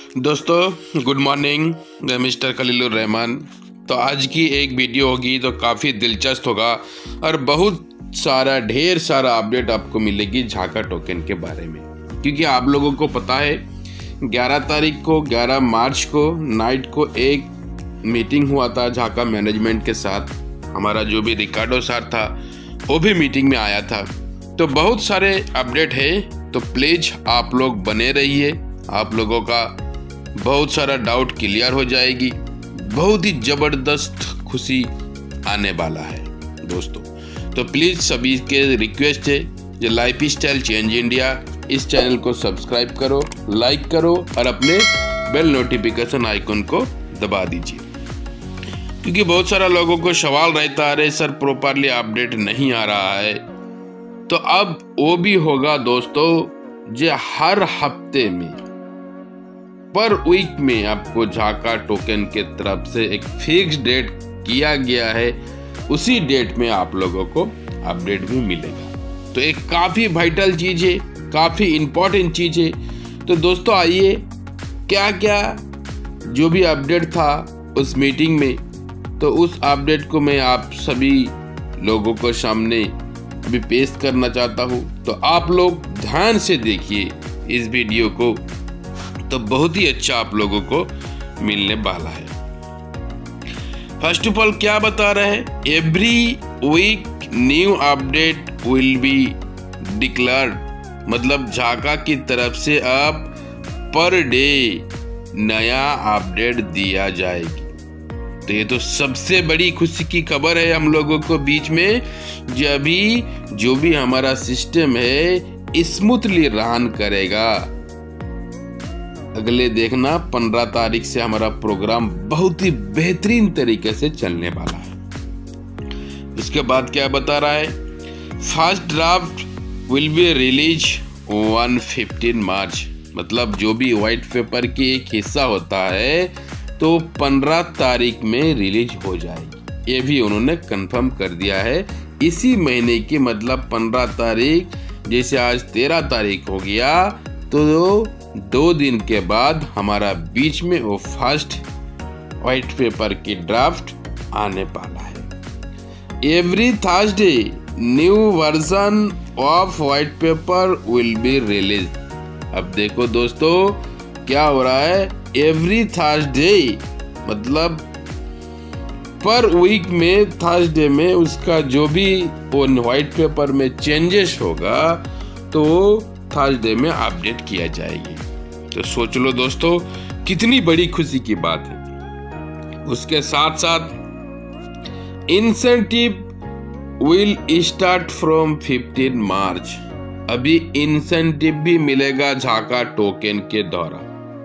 दोस्तों good morning, मैं mister Khalilur Rahman. तो आज की एक वीडियो होगी तो काफ़ी दिलचस्प होगा और बहुत सारा ढेर सारा अपडेट आपको मिलेगी झाका टोकन के बारे में। क्योंकि आप लोगों को पता है 11 मार्च को नाइट को एक मीटिंग हुआ था झाका मैनेजमेंट के साथ। हमारा जो भी रिकार्डो सर था वो भी मीटिंग में आया था। तो बहुत सारे अपडेट है, तो प्लीज़ आप लोग बने रहिए। आप लोगों का बहुत सारा डाउट क्लियर हो जाएगी। बहुत ही ज़बरदस्त खुशी आने वाला है दोस्तों। तो प्लीज़ सभी के रिक्वेस्ट है, जो लाइफ स्टाइल चेंज इंडिया इस चैनल को सब्सक्राइब करो, लाइक करो और अपने बेल नोटिफिकेशन आइकन को दबा दीजिए। क्योंकि बहुत सारा लोगों को सवाल रहता है, अरे सर प्रॉपरली अपडेट नहीं आ रहा है। तो अब वो भी होगा दोस्तों, जो हर हफ्ते में पर वीक में आपको झाका टोकन के तरफ से एक फिक्स डेट किया गया है, उसी डेट में आप लोगों को अपडेट भी मिलेगा। तो एक काफ़ी वाइटल चीज़ है, काफ़ी इम्पोर्टेंट चीज़ है। तो दोस्तों आइए, क्या क्या जो भी अपडेट था उस मीटिंग में, तो उस अपडेट को मैं आप सभी लोगों को सामने अभी पेश करना चाहता हूँ। तो आप लोग ध्यान से देखिए इस वीडियो को, तो बहुत ही अच्छा आप लोगों को मिलने वाला है। फर्स्ट ऑफ ऑल क्या बता रहे हैं, every week new update will be declared. मतलब झाका की तरफ से अब पर डे नया अपडेट दिया जाएगी। तो ये तो सबसे बड़ी खुशी की खबर है हम लोगों को बीच में, जो भी हमारा सिस्टम है स्मूथली रन करेगा। अगले देखना 15 तारीख से हमारा प्रोग्राम बहुत ही बेहतरीन तरीके से चलने वाला है। उसके बाद क्या बता रहा है, first draft will be release on 15 March. मतलब जो भी व्हाइट पेपर की एक हिस्सा होता है तो 15 तारीख में रिलीज हो जाएगी। ये भी उन्होंने कंफर्म कर दिया है इसी महीने की। मतलब 15 तारीख, जैसे आज 13 तारीख हो गया, तो 2 दिन के बाद हमारा बीच में वो फर्स्ट व्हाइट पेपर की ड्राफ्ट आने वाला है। Every Thursday new version of white paper will be release. अब देखो दोस्तों क्या हो रहा है, एवरी थर्सडे मतलब पर वीक में थर्सडे में उसका जो भी वो व्हाइट पेपर में चेंजेस होगा तो थर्सडे में अपडेट किया जाएगी। तो सोच लो दोस्तों कितनी बड़ी खुशी की बात है। उसके साथ साथ incentive will start from 15 March. अभी इंसेंटिव भी मिलेगा झाका टोकन के द्वारा।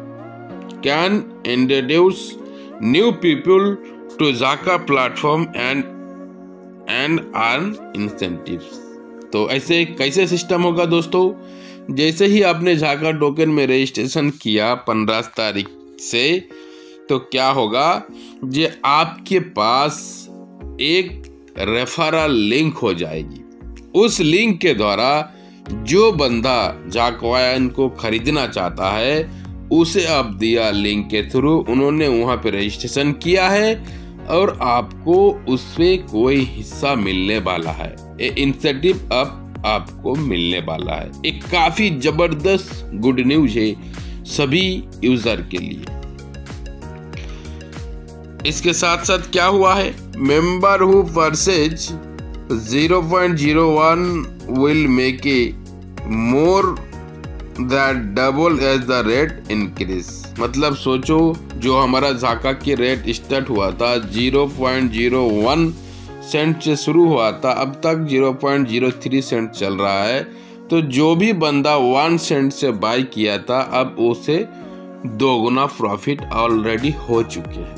Can introduce new people to झाका प्लेटफॉर्म एंड अर्न इंसेंटिव्स। तो ऐसे कैसे सिस्टम होगा दोस्तों, जैसे ही आपने झाका टोकन में रजिस्ट्रेशन किया 15 तारीख से, तो क्या होगा, जो आपके पास एक रेफरल लिंक हो जाएगी। उस लिंक के द्वारा जो बंदा झाकवायन को खरीदना चाहता है उसे अब दिया लिंक के थ्रू उन्होंने वहां पे रजिस्ट्रेशन किया है और आपको उससे कोई हिस्सा मिलने वाला है। ये इंसेंटिव अब आपको मिलने वाला है। एक काफी जबरदस्त गुड न्यूज है सभी यूजर के लिए। इसके साथ साथ क्या हुआ है, member who purchase 0.01 will make a more that double as the rate increase. मतलब सोचो, जो हमारा झाका की रेट स्टार्ट हुआ था 0.01 सेंट से शुरू हुआ था, अब तक 0.03 सेंट चल रहा है। तो जो भी बंदा 1 सेंट से बाय किया था, अब उसे 2 गुना प्रॉफिट ऑलरेडी हो चुके हैं।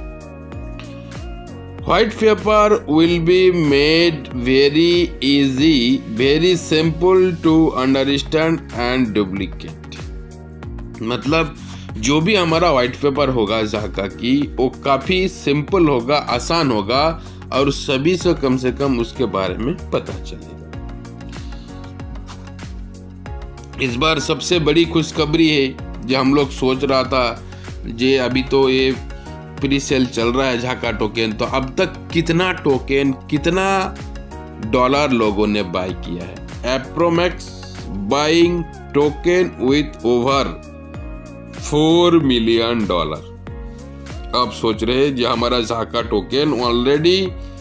White paper will be made very easy, very simple to understand and duplicate. मतलब जो भी हमारा व्हाइट पेपर होगा झाका की, वो काफ़ी सिंपल होगा, आसान होगा और सभी से कम उसके बारे में पता चलेगा। इस बार सबसे बड़ी खुशखबरी है, जो हम लोग सोच रहा था जे अभी तो ये प्री सेल चल रहा है झाका टोकन, तो अब तक कितना टोकन, कितना डॉलर लोगों ने बाय किया है। Approx buying token with over $4 million. आप सोच रहे हैं जो हमारा झाका टोकन ऑलरेडी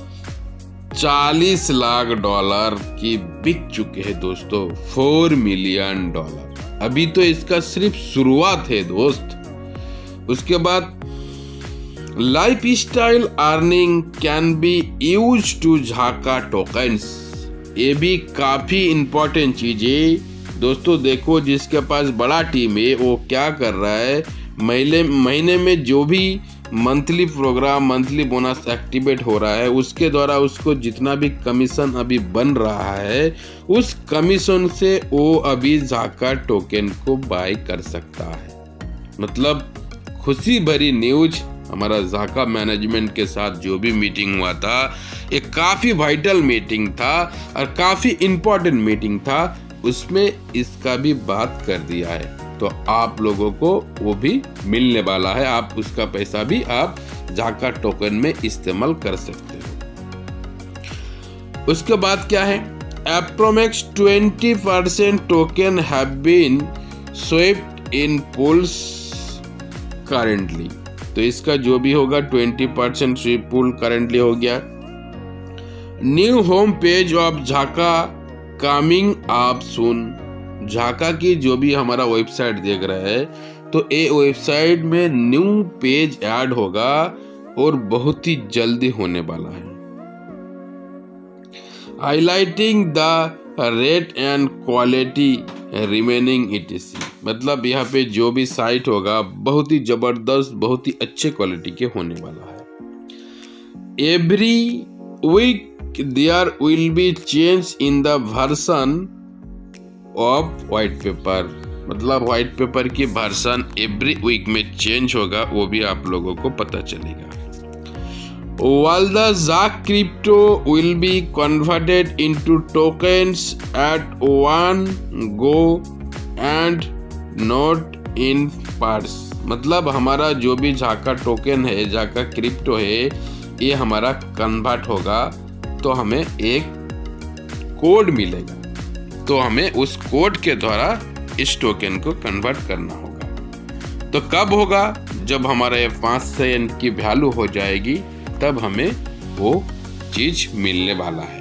$40 लाख की बिक चुके हैं दोस्तों। $4 मिलियन। अभी तो इसका सिर्फ शुरुआत है दोस्त। उसके बाद life style earning can be use to झाका टोकन्स। ये भी काफी इंपॉर्टेंट चीज है दोस्तों। देखो जिसके पास बड़ा टीम है वो क्या कर रहा है, महीने में जो भी monthly program, monthly bonus activate हो रहा है, उसके द्वारा उसको जितना भी कमीशन अभी बन रहा है, उस कमीशन से वो अभी झाका टोकन को बाय कर सकता है। मतलब खुशी भरी न्यूज। हमारा झाका मैनेजमेंट के साथ जो भी मीटिंग हुआ था, ये काफ़ी वाइटल मीटिंग था और काफ़ी इम्पोर्टेंट मीटिंग था। उसमें इसका भी बात कर दिया है, तो आप लोगों को वो भी मिलने वाला है। आप उसका पैसा भी आप झाका टोकन में इस्तेमाल कर सकते हो। उसके बाद क्या है, approx 20% token have been swapped in pools currently. तो इसका जो भी होगा 20% स्वीप पूल करेंटली हो गया। न्यू होम पेज ऑफ झाका कमिंग अप सून। झाका की जो भी हमारा वेबसाइट देख रहा है, तो ये वेबसाइट में न्यू पेज ऐड होगा और बहुत ही जल्दी होने वाला है। Highlighting the rate and quality remaining ETC। मतलब यहाँ पे जो भी साइट होगा बहुत ही जबरदस्त, बहुत ही अच्छे क्वालिटी के होने वाला है। Every week there will be change in the version of white paper. मतलब व्हाइट पेपर की वर्जन एवरी वीक में चेंज होगा, वो भी आप लोगों को पता चलेगा। While the ZAC crypto will be converted into tokens at one go and not in parts। मतलब हमारा जो भी झाका टोकन है, झाका क्रिप्टो है, ये हमारा कन्वर्ट होगा तो हमें एक कोड मिलेगा, तो हमें उस कोड के द्वारा इस टोकन को कन्वर्ट करना होगा। तो कब होगा, जब हमारा ये 5 सेंट की वैल्यू हो जाएगी, तब हमें वो चीज मिलने वाला है।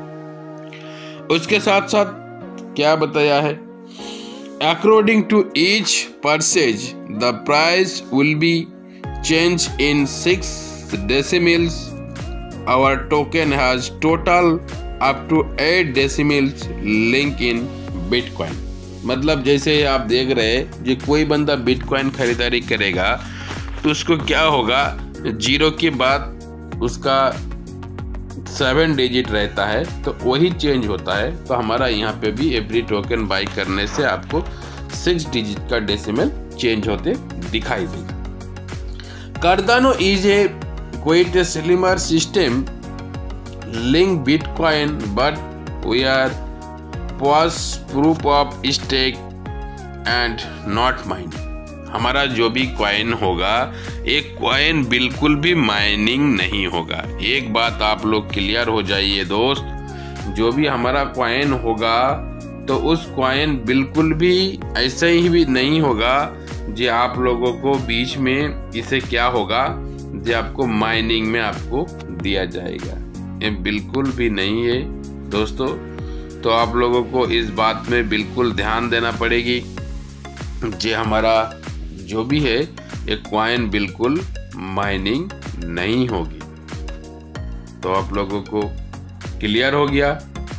उसके साथ साथ क्या बताया है, according to each purchase the price will be change in 6 decimals। Our token has total up to 8 decimals like in Bitcoin. मतलब जैसे आप देख रहे हैं, जो कोई बंदा बिटकॉइन खरीदारी करेगा तो उसको क्या होगा, 0 के बाद उसका 7 डिजिट रहता है, तो वही चेंज होता है। तो हमारा यहाँ पे भी एवरी टोकन बाई करने से आपको 6 डिजिट का डेसिमल चेंज होते दिखाई देगा। Cardano is a quite slimmer system like Bitcoin, but we are PoS proof of stake and not mining. हमारा जो भी कॉइन होगा, एक कॉइन बिल्कुल भी माइनिंग नहीं होगा। एक बात आप लोग क्लियर हो जाइए दोस्त, जो भी हमारा कॉइन होगा तो उस कॉइन बिल्कुल भी ऐसे ही भी नहीं होगा जो आप लोगों को बीच में इसे क्या होगा, जो आपको माइनिंग में आपको दिया जाएगा। ये बिल्कुल भी नहीं है दोस्तों। तो आप लोगों को इस बात में बिल्कुल ध्यान देना पड़ेगी, जो हमारा जो भी है एक कॉइन बिल्कुल माइनिंग नहीं होगी। तो आप लोगों को क्लियर हो गया।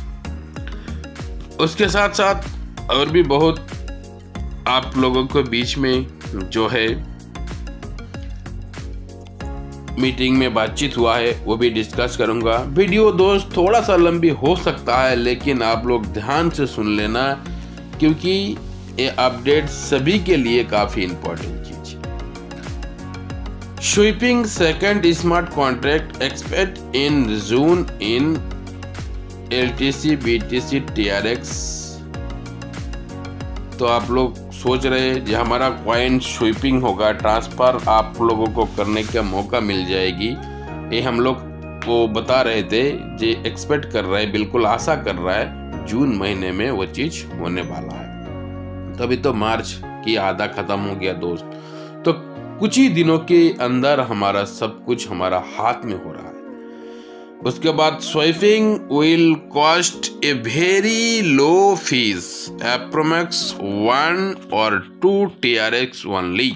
उसके साथ साथ और भी बहुत आप लोगों को बीच में जो है मीटिंग में बातचीत हुआ है, वो भी डिस्कस करूंगा। वीडियो दोस्त थोड़ा सा लंबी हो सकता है, लेकिन आप लोग ध्यान से सुन लेना, क्योंकि ये अपडेट सभी के लिए काफी इंपॉर्टेंट चीज है। Sweeping second smart contract expect in June in LTC BTC TRX। तो आप लोग सोच रहे जो हमारा कॉइन स्वीपिंग होगा, ट्रांसफ़र आप लोगों को करने का मौका मिल जाएगी, ये हम लोग को बता रहे थे, जो एक्सपेक्ट कर रहा है, बिल्कुल आशा कर रहा है जून महीने में वो चीज़ होने वाला है। तो अभी तो मार्च की आधा ख़त्म हो गया दोस्त, तो कुछ ही दिनों के अंदर हमारा सब कुछ हमारा हाथ में हो रहा है। उसके बाद sweeping will cost a very low fees, approx 1 or 2 TRX only,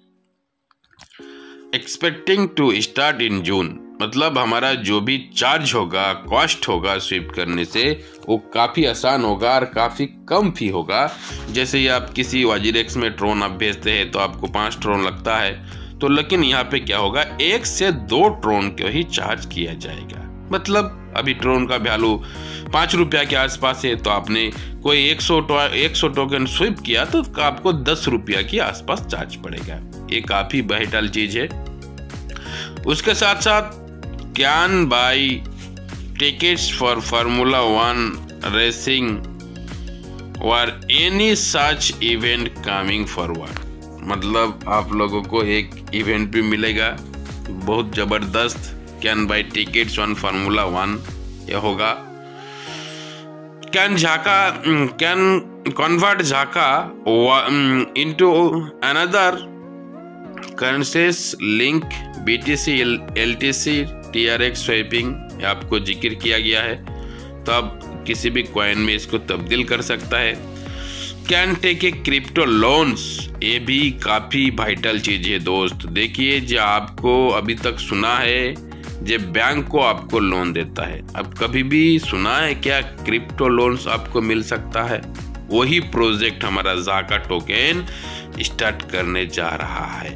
expecting to start in June. मतलब हमारा जो भी चार्ज होगा, कॉस्ट होगा स्वीप करने से, वो काफ़ी आसान होगा और काफ़ी कम फी होगा। जैसे ही आप किसी वाजिरेक्स में ट्रोन आप भेजते हैं तो आपको 5 ट्रोन लगता है, तो लेकिन यहाँ पे क्या होगा, 1 से 2 ट्रोन को ही चार्ज किया जाएगा। मतलब अभी ट्रोन का वैल्यू 5 रुपया के आसपास है, तो आपने कोई 100 टोकन स्वीप किया तो आपको 10 रुपया के आसपास चार्ज पड़ेगा। ये काफ़ी बेहतर चीज़ है। उसके साथ साथ can buy tickets for formula 1 racing और any such event coming forward. मतलब आप लोगों को एक इवेंट भी मिलेगा बहुत ज़बरदस्त, can buy tickets on formula 1 ये होगा। कैन कन्वर्ट झाका into another currencies like BTC LTC TRX sweeping आपको जिक्र किया गया है, तो आप किसी भी कॉइन में इसको तब्दील कर सकता है। Can take a crypto loans, ये भी काफ़ी वाइटल चीज़ है दोस्त। देखिए जो आपको अभी तक सुना है, जो बैंक को आपको लोन देता है, अब कभी भी सुना है क्या क्रिप्टो लोन्स आपको मिल सकता है? वही प्रोजेक्ट हमारा ज़ाका टोकन स्टार्ट करने जा रहा है।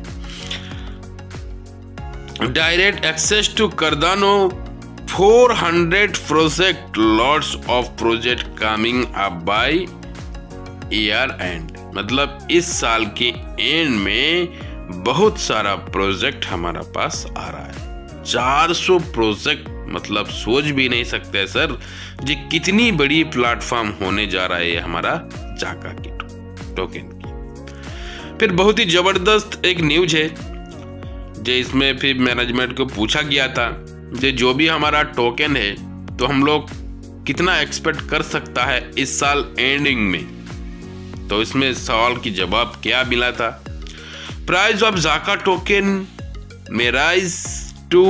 Direct access to Cardano 400 project, lots of project coming up by year end. मतलब इस साल के एंड में बहुत सारा प्रोजेक्ट हमारा पास आ रहा है। 400 प्रोजेक्ट, मतलब सोच भी नहीं सकते सर जी कितनी बड़ी प्लेटफॉर्म होने जा रहा है हमारा जाका के टोकन की। फिर बहुत ही जबरदस्त एक न्यूज है, जो इसमें फिर मैनेजमेंट को पूछा गया था जो भी हमारा टोकन है तो हम लोग कितना एक्सपेक्ट कर सकता है इस साल एंडिंग में। तो इसमें सवाल की जवाब क्या मिला था, प्राइस ऑफ जाका टोकन में rise to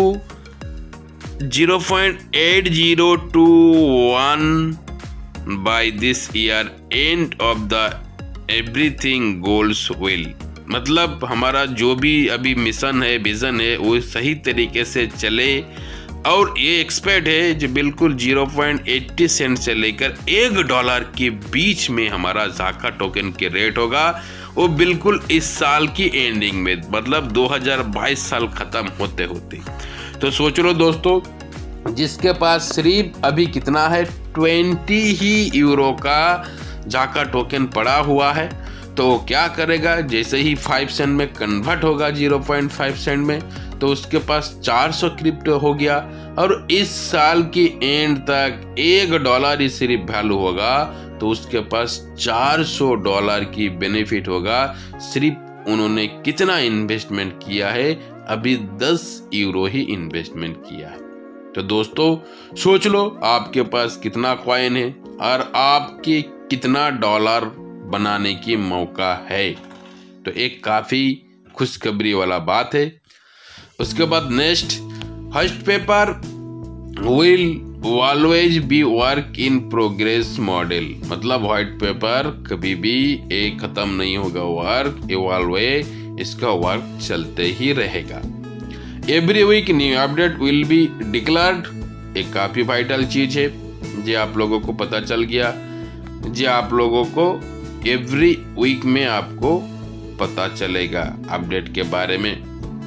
0.8021 by this year end of the everything goals will. मतलब हमारा जो भी अभी मिशन है, विजन है, वो सही तरीके से चले, और ये एक्सपेक्ट है जो बिल्कुल 0.80 सेंट से लेकर $1 के बीच में हमारा जाका टोकन के रेट होगा, वो बिल्कुल इस साल की एंडिंग में, मतलब 2022 साल खत्म होते होते। तो सोच लो दोस्तों, जिसके पास सिर्फ अभी कितना है 20 ही यूरो का जाका टोकन पड़ा हुआ है, तो क्या करेगा, जैसे ही 5 सेंट में कन्वर्ट होगा 0.5 सेंट में, तो उसके पास 400 क्रिप्टो हो गया, और इस साल की एंड तक $1 ही सिर्फ वैल्यू होगा, तो उसके पास $400 की बेनिफिट होगा। सिर्फ उन्होंने कितना इन्वेस्टमेंट किया है, अभी 10 यूरो ही इन्वेस्टमेंट किया है। तो दोस्तों सोच लो आपके पास कितना कॉइन है और आपके कितना डॉलर बनाने की मौका है। तो एक काफ़ी खुशखबरी वाला बात है। उसके बाद next, first paper will always be work in progress model. मतलब व्हाइट पेपर कभी भी एक ख़त्म नहीं होगा, वर्क इवॉल्व, इसका वर्क चलते ही रहेगा। Every week new update will be declared, एक काफ़ी वाइटल चीज़ है, जो आप लोगों को पता चल गया, जो आप लोगों को एवरी वीक में आपको पता चलेगा अपडेट के बारे में।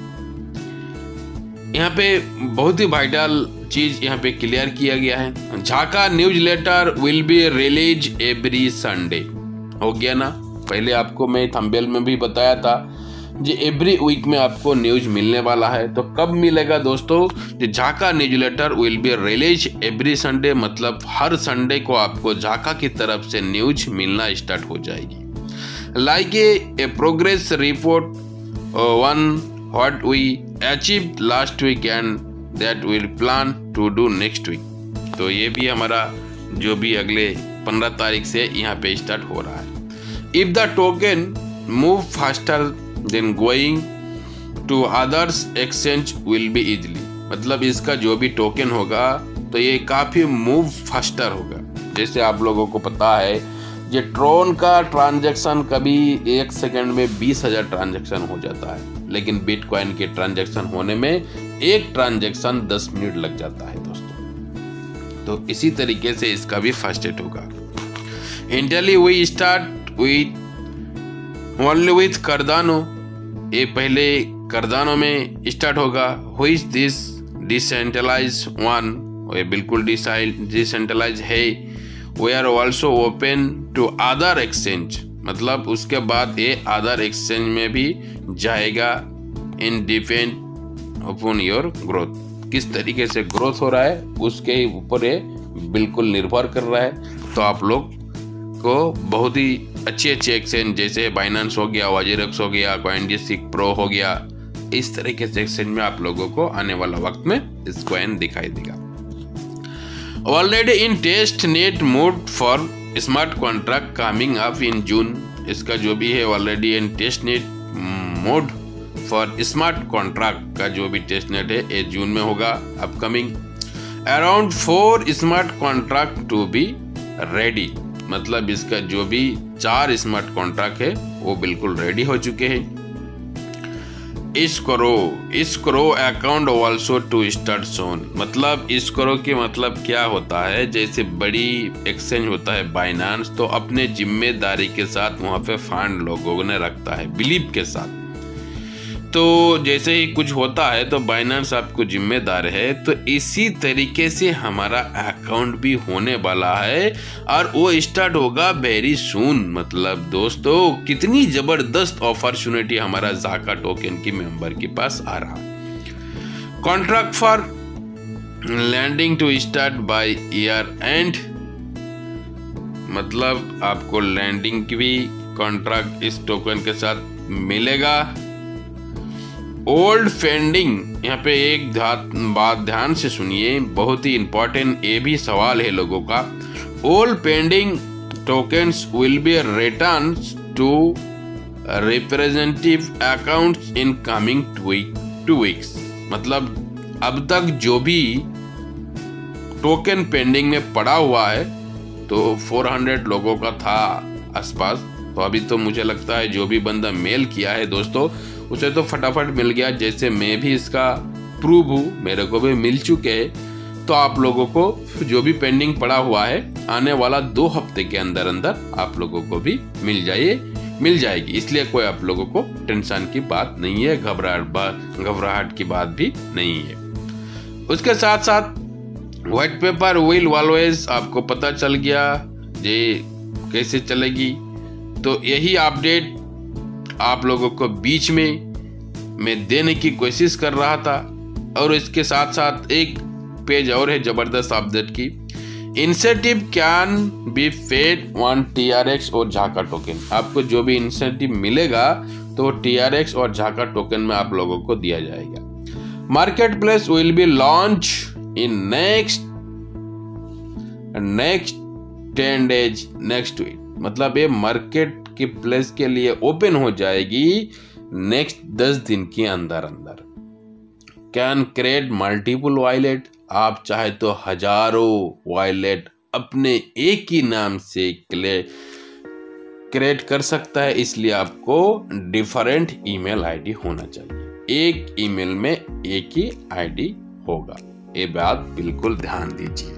यहाँ पे बहुत ही वाइटल चीज यहाँ पे क्लियर किया गया है, झाका newsletter will be release every Sunday. हो गया ना, पहले आपको मैं थंबनेल में भी बताया था जो एवरी वीक में आपको न्यूज मिलने वाला है। तो कब मिलेगा दोस्तों, जो झाका newsletter will be release every Sunday, मतलब हर संडे को आपको झाका की तरफ से न्यूज मिलना स्टार्ट हो जाएगी। like a progress report on what we achieved last week and that we'll plan to do next week। तो ये भी हमारा जो भी अगले 15 तारीख से यहाँ पे स्टार्ट हो रहा है। If the token move faster than going to others exchange will be easily, मतलब इसका जो भी टोकन होगा तो ये काफ़ी मूव फास्टर होगा। जैसे आप लोगों को पता है ये ट्रोन का ट्रांजैक्शन कभी 1 सेकंड में 20,000 ट्रांजैक्शन हो जाता है, लेकिन बिटकॉइन के ट्रांजैक्शन होने में एक ट्रांजैक्शन 10 मिनट लग जाता है दोस्तों। तो इसी तरीके से इसका भी फास्टेस्ट होगा। Initially we start with only with Cardano, ये पहले कार्डानो में स्टार्ट होगा। Which is this decentralized one, ये बिल्कुल डिसेंट्रलाइज है। We are also open to other exchange, मतलब उसके बाद ये अदर एक्सचेंज में भी जाएगा। In depend upon your growth, किस तरीके से ग्रोथ हो रहा है उसके ऊपर ये बिल्कुल निर्भर कर रहा है। तो आप लोग को बहुत ही अच्छे एक्सचेंज जैसे बाइनेंस हो गया, वाजिरक्स हो गया, कॉइनडेस्क प्रो हो गया, इस तरीके से एक्सचेंज में आप लोगों को आने वाला वक्त में इस कॉइन दिखाई देगा। Already in test net mode for smart contract coming up in June, इसका जो भी है already in test net mode for smart contract का जो भी टेस्ट नेट है ये जून में होगा upcoming. Around 4 smart contract to be ready, मतलब इसका जो भी 4 स्मार्ट कॉन्ट्रैक्ट है वो बिल्कुल रेडी हो चुके हैं। Escrow account also to start soon, मतलब इस्क्रो के मतलब क्या होता है, जैसे बड़ी एक्सचेंज होता है बाइनेंस, तो अपने जिम्मेदारी के साथ वहाँ पे फंड लोगों ने रखता है बिलीव के साथ। तो जैसे ही कुछ होता है तो बाइनेंस आपको जिम्मेदार है, तो इसी तरीके से हमारा अकाउंट भी होने वाला है और वो स्टार्ट होगा वेरी सून। मतलब दोस्तों कितनी जबरदस्त अपॉर्चुनिटी हमारा जाका टोकन की मेंबर के पास आ रहा है। Contract for lending to start by year end, मतलब आपको लैंडिंग की भी कॉन्ट्रैक्ट इस टोकन के साथ मिलेगा। ओल्ड पेंडिंग, यहाँ पे एक बात ध्यान से सुनिए, बहुत ही इंपॉर्टेंट ये भी सवाल है लोगों का। Old pending tokens will be return to representative accounts in coming 2 weeks, मतलब अब तक जो भी टोकन पेंडिंग में पड़ा हुआ है तो 400 लोगों का था आसपास, तो अभी तो मुझे लगता है जो भी बंदा मेल किया है दोस्तों उसे तो फटाफट मिल गया। जैसे मैं भी इसका प्रूव हूँ, मेरे को भी मिल चुके हैं। तो आप लोगों को जो भी पेंडिंग पड़ा हुआ है आने वाला 2 हफ्ते के अंदर अंदर आप लोगों को भी मिल जाएगी, इसलिए कोई आप लोगों को टेंशन की बात नहीं है, घबराहट की बात भी नहीं है। उसके साथ साथ व्हाइट पेपर विल ऑलवेज, आपको पता चल गया ये कैसे चलेगी। तो यही अपडेट आप लोगों को बीच में मैं देने की कोशिश कर रहा था। और इसके साथ साथ एक पेज और है जबरदस्त अपडेट की, incentive can be paid on TRX और झाका टोकन। आपको जो भी इंसेंटिव मिलेगा तो TRX और झाका टोकन में आप लोगों को दिया जाएगा। Marketplace will be launch in next 10 days next week, मतलब ये मार्केट की प्लेस के लिए ओपन हो जाएगी नेक्स्ट 10 दिन के अंदर अंदर। कैन क्रिएट मल्टीपल वॉलेट, आप चाहे तो हजारों वॉलेट अपने एक ही नाम से क्रिएट कर सकता है, इसलिए आपको डिफरेंट ईमेल आईडी होना चाहिए। एक ईमेल में एक ही आईडी होगा, ये बात बिल्कुल ध्यान दीजिए।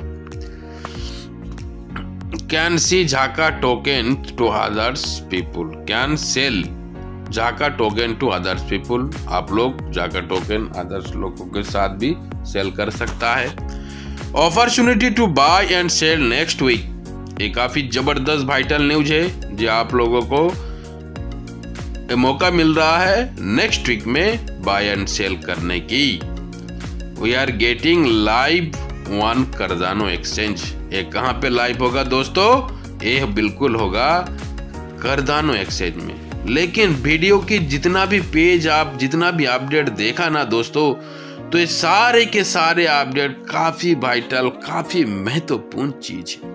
कैन सी झाका token to others people, can sell झाका टोकन टू अदर्स पीपुल, आप लोग झाका टोकन अदर्स लोगों के साथ भी सेल कर सकता है। Opportunity to buy and sell next week, ये काफी जबरदस्त वाइटल न्यूज है जो आप लोगों को मौका मिल रहा है नेक्स्ट वीक में बाय एंड सेल करने की। We are getting live one Cardano exchange, ये कहाँ पे लाइव होगा दोस्तों, ये बिल्कुल होगा गर्दानो एक्सचेंज में। लेकिन वीडियो की जितना भी पेज आप जितना भी अपडेट देखा ना दोस्तों, तो ये सारे के सारे अपडेट काफी वाइटल, काफी महत्वपूर्ण चीज है।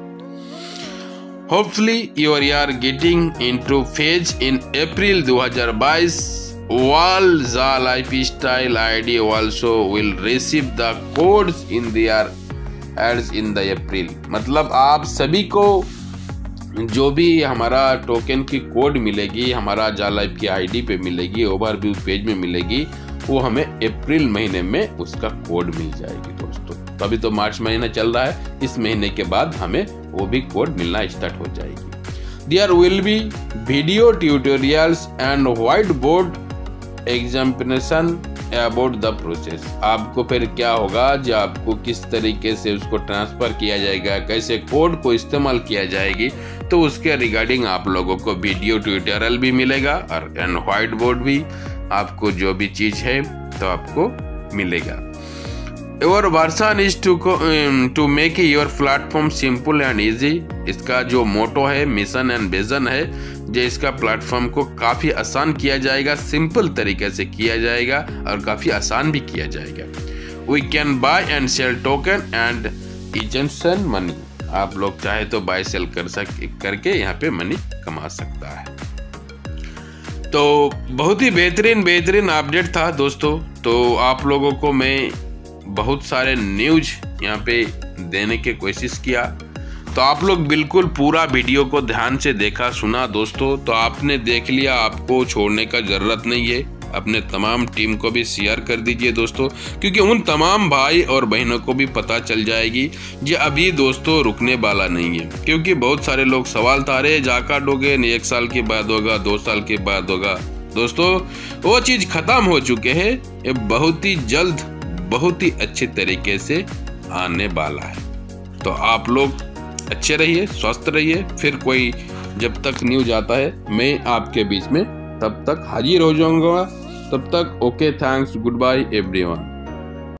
Hopefully you are getting into phase in April 2022। All the lifestyle ID also will receive the codes in their ads in the April। मतलब आप सभी को जो भी हमारा टोकन की कोड मिलेगी, हमारा जालाइफ की आईडी पे मिलेगी, ओवरव्यू पेज में मिलेगी, वो हमें अप्रैल महीने में उसका कोड मिल जाएगी दोस्तों। तो अभी तो मार्च महीना चल रहा है, इस महीने के बाद हमें वो भी कोड मिलना स्टार्ट हो जाएगी। There will be video tutorials and whiteboard explanation about the process. आपको फिर क्या होगा, जो आपको किस तरीके से उसको ट्रांसफर किया जाएगा, कैसे कोड को इस्तेमाल किया जाएगी, तो उसके रिगार्डिंग आप लोगों को वीडियो ट्यूटोरियल भी मिलेगा और व्हाइट बोर्ड भी, आपको जो भी चीज है तो आपको मिलेगा। Your version is to make your platform simple and easy. इसका जो मोटो है, मिशन एंड विजन है, जो इसका प्लेटफॉर्म को काफ़ी आसान किया जाएगा, सिंपल तरीके से किया जाएगा और काफ़ी आसान भी किया जाएगा। We can buy and sell token and एजेंशन मनी। आप लोग चाहे तो बाय सेल करके यहाँ पे मनी कमा सकता है। तो बहुत ही बेहतरीन अपडेट था दोस्तों। तो आप लोगों को मैं बहुत सारे न्यूज यहाँ पे देने की कोशिश किया, तो आप लोग बिल्कुल पूरा वीडियो को ध्यान से देखा सुना दोस्तों। तो आपने देख लिया, आपको छोड़ने का ज़रूरत नहीं है, अपने तमाम टीम को भी शेयर कर दीजिए दोस्तों, क्योंकि उन तमाम भाई और बहनों को भी पता चल जाएगी ये अभी दोस्तों रुकने वाला नहीं है। क्योंकि बहुत सारे लोग सवाल था, रहे जाका डोगे 1 साल के बाद होगा, 2 साल के बाद होगा। दोस्तों वो चीज़ ख़त्म हो चुके हैं, ये बहुत ही जल्द बहुत ही अच्छे तरीके से आने वाला है। तो आप लोग अच्छे रहिए, स्वस्थ रहिए। फिर कोई जब तक न्यूज आता है मैं आपके बीच में तब तक हाजिर हो जाऊंगा। तब तक okay, thanks, goodbye everyone.